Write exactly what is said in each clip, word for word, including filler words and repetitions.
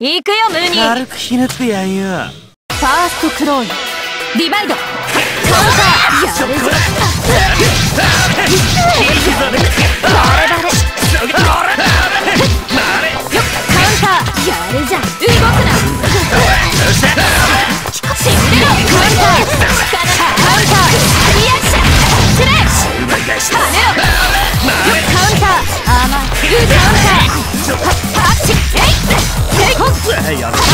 行くよムーニー。 軽くひねってやんよ。 ファーストクローンディバイドカウンターやるぞ。バレバレカウンターやるじゃん。動くな死んでろ。カウンター力カウンターリアクションスレッ跳ねろ。カウンター甘いカウンターパッチエイテイコンやる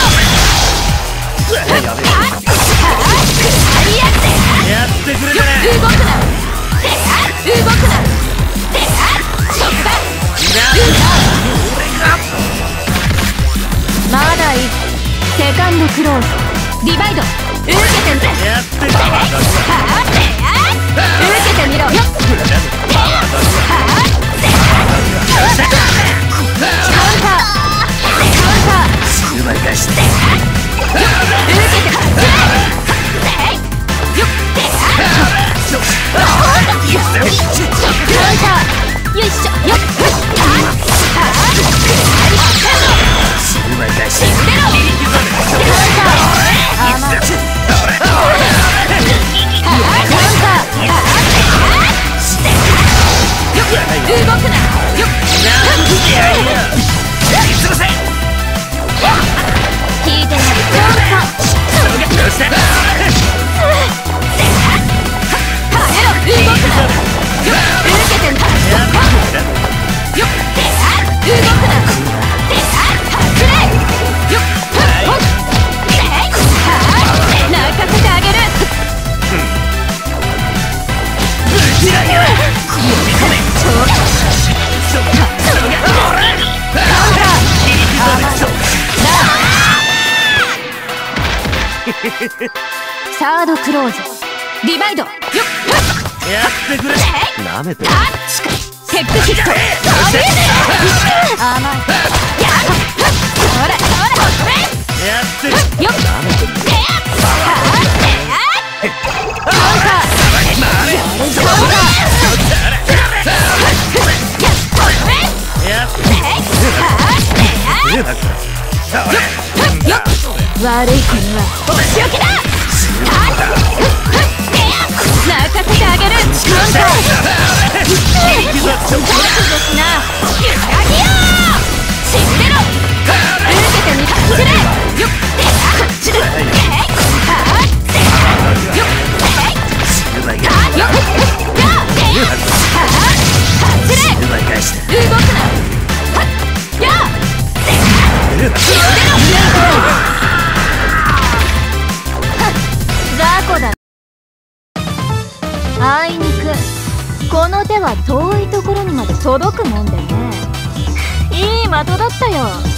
やってくれたね。 動くな動くな食だまだいい。セカンドクローズディバイド受けてみてやってくれた。 受けてみろよ。カウンター奪い返して受けてよいしょよっ奪い返して動くなよっ聞いてみるサードクローズディバイドよっやってくれ。なめてる。 テックヒット甘いやほらほらやってる。 よっなめてる。 カウンターやってくれだからよっ悪い子には仕置きだ。泣かせてあげる。カウンターですなゆらぎよ死んでろ。受けてみたつれよっこっちだよっよっ奪い返して動くなはっや死んでろ。雑魚だ。あいにくこの手は遠いところにまで届くもんでね。いい的だったよ。